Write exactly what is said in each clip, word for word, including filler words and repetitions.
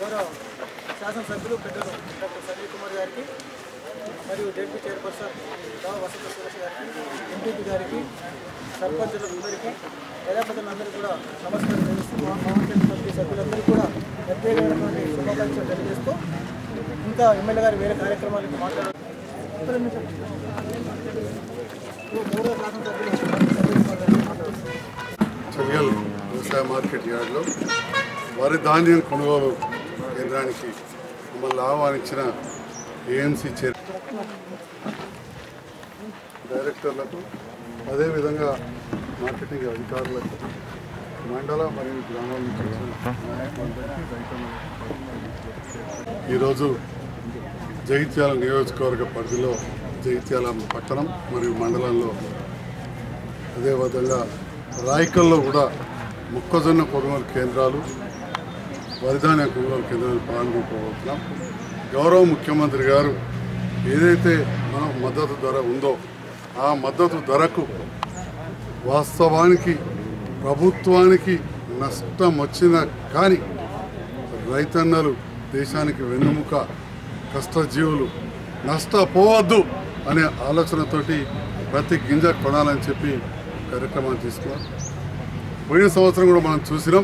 గౌరవ శాసనసభ్యులు పెద్దలు డాక్టర్ సంజయ్ కుమార్ గారికి మరియు డెప్యూటీ చైర్పర్సన్ రావు వసంత సురేష్ గారికి, ఎంపీపీ గారికి, సర్పంచులందరికీ, ప్రజాప్రతినిధులందరికీ కూడా నమస్కారం తెలియజేస్తూ మా మార్కెట్ కమిటీ సభ్యులందరికీ కూడా ప్రత్యేకమైనటువంటి శుభాకాంక్షలు తెలియజేస్తూ ఇంకా ఎమ్మెల్యే గారు వేరే కార్యక్రమాలకు మాట్లాడారు. చర్యల్ వ్యవసాయ మార్కెట్ యార్డ్లో వరి ధాన్యం కొనుగోలు కేంద్రానికి మమ్మల్ని ఆహ్వానించిన ఏఎంసీ చైర్ డైరెక్టర్లకు, అదేవిధంగా మార్కెటింగ్ అధికారులకు, మండల మరియు గ్రామాల నుంచి ఈరోజు జగిత్యాల నియోజకవర్గ పరిధిలో జగిత్యాల పట్టణం మరియు మండలంలో, అదేవిధంగా రాయకల్లో కూడా మొక్కజొన్న కొనుగోలు కేంద్రాలు, వరిధాన్య కొనుగోలు కేంద్రాలు ప్రారంభించబోతున్నాం. గౌరవ ముఖ్యమంత్రి గారు ఏదైతే మన మద్దతు ధర ఉందో ఆ మద్దతు ధరకు వాస్తవానికి ప్రభుత్వానికి నష్టం వచ్చినా కానీ రైతన్నలు దేశానికి వెన్నుముక, కష్టజీవులు నష్టపోవద్దు అనే ఆలోచనతోటి ప్రతి గింజ కొనాలని చెప్పి కార్యక్రమాన్ని తీసుకున్నాం. పోయిన సంవత్సరం కూడా మనం చూసినాం,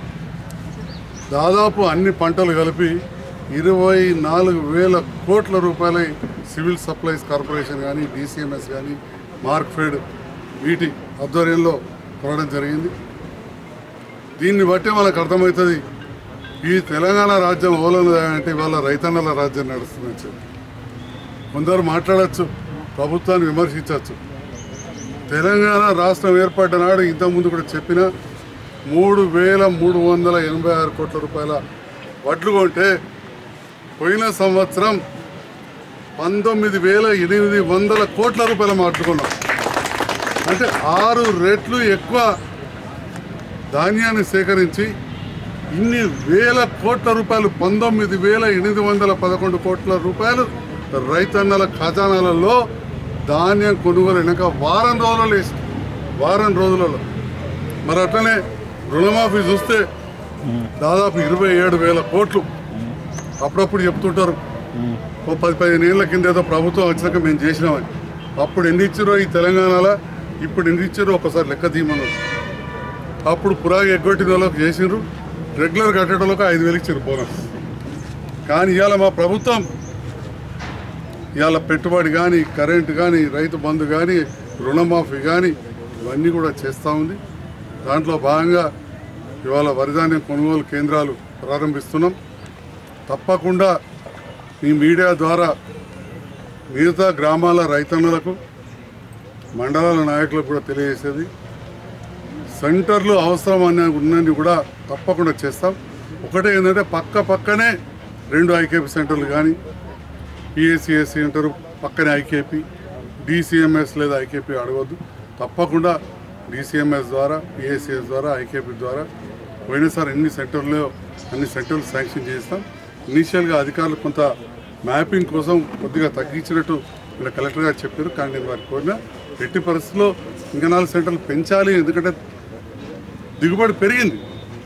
దాదాపు అన్ని పంటలు కలిపి ఇరవై నాలుగు వేల కోట్ల రూపాయల సివిల్ సప్లైస్ కార్పొరేషన్ కానీ, డిసిఎంఎస్ కానీ, మార్క్ఫెడ్ వీటి ఆధ్వర్యంలో కొనడం జరిగింది. దీన్ని బట్టి మనకు అర్థమవుతుంది ఈ తెలంగాణ రాజ్యం ఓలను అంటే ఇవాళ రైతన్నల రాజ్యం నడుస్తుందని చెప్పి. కొందరు మాట్లాడచ్చు, ప్రభుత్వాన్ని విమర్శించవచ్చు. తెలంగాణ రాష్ట్రం ఏర్పడ్డ నాడు ఇంతకుముందు కూడా చెప్పిన మూడు వేల మూడు వందల ఎనభై ఆరు కోట్ల రూపాయల వడ్లు కొంటే పోయిన సంవత్సరం పంతొమ్మిది వేల ఎనిమిది వందల కోట్ల రూపాయల వడ్లు కొన్నాం. అంటే ఆరు రెట్లు ఎక్కువ ధాన్యాన్ని సేకరించి ఇన్ని వేల కోట్ల రూపాయలు, పంతొమ్మిది వేల ఎనిమిది వందల పదకొండు కోట్ల రూపాయలు రైతన్నల ఖజానాలలో ధాన్యం కొనుగోలు వెనక వారం రోజులలో వేసి వారం రోజులలో మరి అట్లనే రుణమాఫీ చూస్తే దాదాపు ఇరవై ఏడు వేల కోట్లు. అప్పుడప్పుడు చెప్తుంటారు ఓ పది పదిహేను ఏళ్ళ కింద ఏదో ప్రభుత్వం వచ్చినాక మేము చేసినామని. అప్పుడు ఎన్ని ఇచ్చారో ఈ తెలంగాణలో, ఇప్పుడు ఎన్ని ఇచ్చారో ఒకసారి లెక్క తీయమన్నారు. అప్పుడు పురాగి ఎగ్గొట్టిన వాళ్ళకి చేసిండ్రు, రెగ్యులర్ కట్టేటోళ్ళకి ఐదు వేలు ఇచ్చారు బోనస్. కానీ ఇవాళ మా ప్రభుత్వం ఇవాళ పెట్టుబడి కానీ, కరెంటు కానీ, రైతు బంధు కానీ, రుణమాఫీ కానీ ఇవన్నీ కూడా చేస్తూ ఉంది. దాంట్లో భాగంగా ఇవాళ వరిధాన్యం కొనుగోలు కేంద్రాలు ప్రారంభిస్తున్నాం. తప్పకుండా ఈ మీడియా ద్వారా మిగతా గ్రామాల రైతన్నులకు, మండలాల నాయకులకు కూడా తెలియజేసేది, సెంటర్లు అవసరం అనే ఉన్నది కూడా తప్పకుండా చేస్తాం. ఒకటే ఏంటంటే పక్క పక్కనే రెండు ఐకేపీ సెంటర్లు కానీ, పిఎస్సిఎస్ సెంటర్ పక్కనే ఐకేపీ, డిసిఎంఎస్ లేదా ఐకేపీ అడగవద్దు. తప్పకుండా డిసిఎంఎస్ ద్వారా, పిఎస్సిఎస్ ద్వారా, ఐకేపీ ద్వారా పోయినసారి ఎన్ని సెంటర్లో అన్ని సెంటర్లు శాంక్షన్ చేస్తాం. ఇనీషియల్గా అధికారులు కొంత మ్యాపింగ్ కోసం కొద్దిగా తగ్గించినట్టు ఇలా కలెక్టర్ గారు చెప్పారు. కానీ నేను వారికి కోరిన ఎట్టి పరిస్థితుల్లో ఇంకా నాలుగు సెంటర్లు పెంచాలి. ఎందుకంటే దిగుబడి పెరిగింది.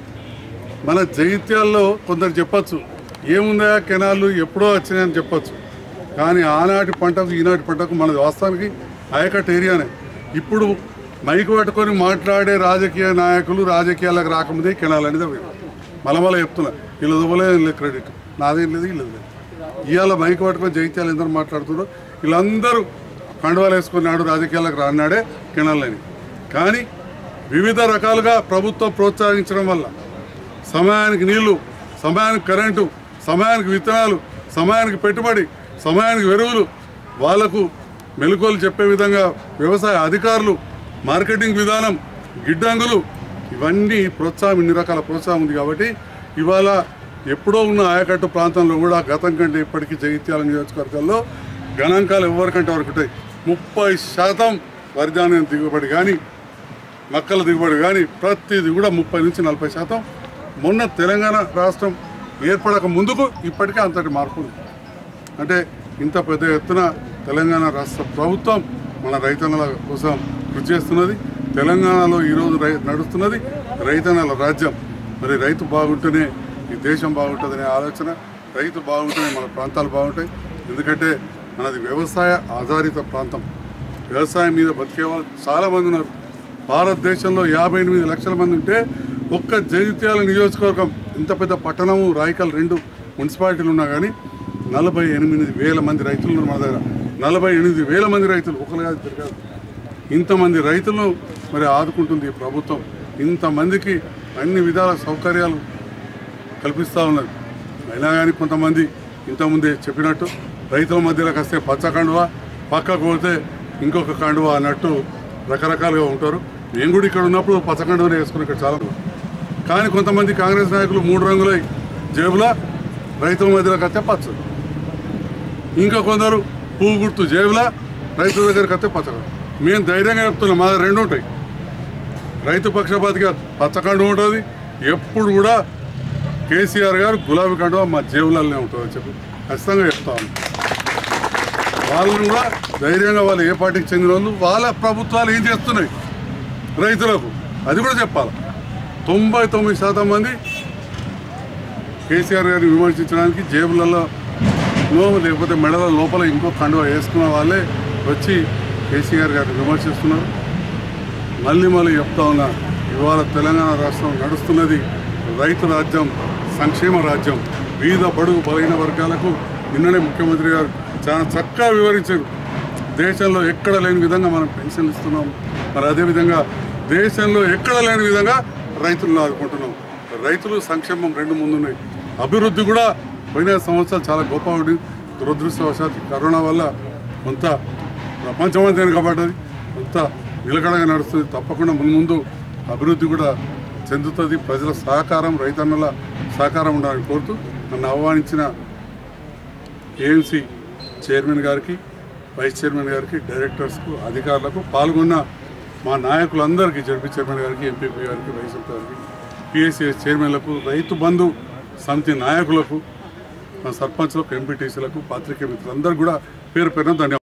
మన జగిత్యాల్లో కొందరు చెప్పచ్చు ఏముందా కెనాళ్ళు ఎప్పుడో వచ్చినాయని చెప్పచ్చు. కానీ ఆనాటి పంటకు ఈనాటి పంటకు మన వాస్తవానికి ఆయకట్టు ఏరియానే. ఇప్పుడు మైకు పట్టుకొని మాట్లాడే రాజకీయ నాయకులు రాజకీయాలకు రాకముందే కెనాల్ అనేది మలమల చెప్తున్నా. వీళ్ళు ఇవ్వలేదు లేదు క్రెడిట్, నాదేం లేదు వీళ్ళు లేదు. ఇవాళ మైకు పట్టుకొని జగిత్యాలు ఎందరూ మాట్లాడుతున్నారో వీళ్ళందరూ కండువాలు వేసుకున్నాడు రాజకీయాలకు రాన్నాడే కెనాల్ అని. కానీ వివిధ రకాలుగా ప్రభుత్వం ప్రోత్సహించడం వల్ల సమయానికి నీళ్లు, సమయానికి కరెంటు, సమయానికి విత్తనాలు, సమయానికి పెట్టుబడి, సమయానికి ఎరువులు, వాళ్లకు మెలకువలు చెప్పే విధంగా వ్యవసాయ అధికారులు, మార్కెటింగ్ విధానం, గిడ్డంగులు ఇవన్నీ ప్రోత్సాహం, ఇన్ని రకాల ప్రోత్సాహం ఉంది. కాబట్టి ఇవాళ ఎప్పుడో ఉన్న ఆయకట్టు ప్రాంతంలో కూడా గతం కంటే ఇప్పటికీ జగిత్యాల నియోజకవర్గాల్లో గణాంకాలు ఎవరికంటే వరకు ఉంటాయి. ముప్పై శాతం వరిధాన్యం దిగుబడి కానీ, మక్కల దిగుబడి కానీ ప్రతిది కూడా ముప్పై నుంచి నలభై శాతం మొన్న తెలంగాణ రాష్ట్రం ఏర్పడక ముందుకు ఇప్పటికే అంతటి మార్పు ఉంది. అంటే ఇంత పెద్ద ఎత్తున తెలంగాణ రాష్ట్ర ప్రభుత్వం మన రైతన్నల కోసం కృషి చేస్తున్నది. తెలంగాణలో ఈరోజు రై నడుస్తున్నది రైతన్నల రాజ్యం. మరి రైతు బాగుంటేనే ఈ దేశం బాగుంటుందనే ఆలోచన, రైతు బాగుంటుంది మన ప్రాంతాలు బాగుంటాయి. ఎందుకంటే మనది వ్యవసాయ ఆధారిత ప్రాంతం. వ్యవసాయం మీద బతికే వాళ్ళు చాలామంది ఉన్నారు. భారతదేశంలో యాభై ఎనిమిది లక్షల మంది ఉంటే ఒక్క జగిత్యాల నియోజకవర్గం, ఇంత పెద్ద పట్టణము రాయకల్ రెండు మున్సిపాలిటీలు ఉన్నా కానీ నలభై ఎనిమిది వేల మంది రైతులు ఉన్నారు మన దగ్గర. నలభై ఎనిమిది వేల మంది రైతులు, ఒకరు కాదు తిరగాదు. ఇంతమంది రైతులను మరి ఆదుకుంటుంది ఈ ప్రభుత్వం. ఇంతమందికి అన్ని విధాల సౌకర్యాలు కల్పిస్తూ ఉన్నది. అయినా కానీ కొంతమంది ఇంతకుముందే చెప్పినట్టు రైతుల మధ్యలోకి వస్తే పచ్చ కండువా, పక్కకు పోతే ఇంకొక కండువా అన్నట్టు రకరకాలుగా ఉంటారు. మేము కూడా ఇక్కడ ఉన్నప్పుడు పచ్చ కండువనే వేసుకుని ఇక్కడ చాలా. కానీ కొంతమంది కాంగ్రెస్ నాయకులు మూడు రంగులై జేబులా రైతుల మధ్యలోకి వస్తే పచ్చ, ఇంకా కొందరు పువ్వు గుర్తు జేబులా రైతుల దగ్గరికి వస్తే పచ్చ. మేము ధైర్యంగా చెప్తున్నాం, మా రెండు ఉంటాయి. రైతు పక్షపాతిగా పచ్చకండు ఉంటుంది, ఎప్పుడు కూడా కేసీఆర్ గారు గులాబీ కండువా మా జేబులలోనే ఉంటుందని చెప్పి ఖచ్చితంగా చెప్తాము. వాళ్ళని కూడా ధైర్యంగా వాళ్ళు ఏ పార్టీకి చెందిన వాళ్ళు వాళ్ళ ప్రభుత్వాలు ఏం చేస్తున్నాయి రైతులకు అది కూడా చెప్పాలి. తొంభై తొమ్మిది శాతం మంది కేసీఆర్ గారిని విమర్శించడానికి జేబులలో లేకపోతే మెడల లోపల ఇంకో కండువా వేసుకున్న వాళ్ళే వచ్చి కేసీఆర్ గారిని విమర్శిస్తున్నారు. మళ్ళీ మళ్ళీ చెప్తా ఉన్నా, ఇవాళ తెలంగాణ రాష్ట్రం నడుస్తున్నది రైతు రాజ్యం, సంక్షేమ రాజ్యం. బీద బడుగు బలైన వర్గాలకు నిన్ననే ముఖ్యమంత్రి గారు చాలా చక్కగా వివరించారు. దేశంలో ఎక్కడ లేని విధంగా మనం పెన్షన్లు ఇస్తున్నాం. మరి అదేవిధంగా దేశంలో ఎక్కడ లేని విధంగా రైతులను ఆదుకుంటున్నాం. రైతులు సంక్షేమం రెండు ముందున్నాయి. అభివృద్ధి కూడా పోయిన సంవత్సరాలు చాలా గొప్ప ఉంది. దురదృష్టవశాత్తు కరోనా వల్ల కొంత ప్రపంచమంతా వెనుకబడ్డది, కొంత నిలకడగా నడుస్తుంది. తప్పకుండా మున్ముందు అభివృద్ధి కూడా చెందుతుంది. ప్రజల సహకారం, రైతన్నల సహకారం ఉండాలని కోరుతూ నన్ను ఆహ్వానించిన ఏఎంసీ చైర్మన్ గారికి, వైస్ చైర్మన్ గారికి, డైరెక్టర్స్కు, అధికారులకు, పాల్గొన్న మా నాయకులందరికీ, జడ్పీ చైర్మన్ గారికి, ఎంపీపీ గారికి, వైస్ ఎంపీ గారికి, పిఎస్సిఎస్ చైర్మన్లకు, రైతు బంధు సమితి నాయకులకు, సర్పంచ్లకు, ఎంపీటీసీలకు, పాత్రికేయ మిత్రులందరూ కూడా పేరు పేరున ధన్యవాదాలు.